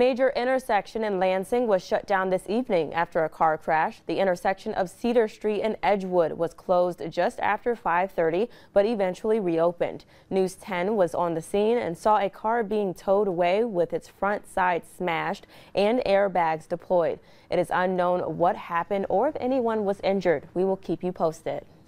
major intersection in Lansing was shut down this evening after a car crash. The intersection of Cedar Street and Edgewood was closed just after 5:30, but eventually reopened. News 10 was on the scene and saw a car being towed away with its front side smashed and airbags deployed. It is unknown what happened or if anyone was injured. We will keep you posted.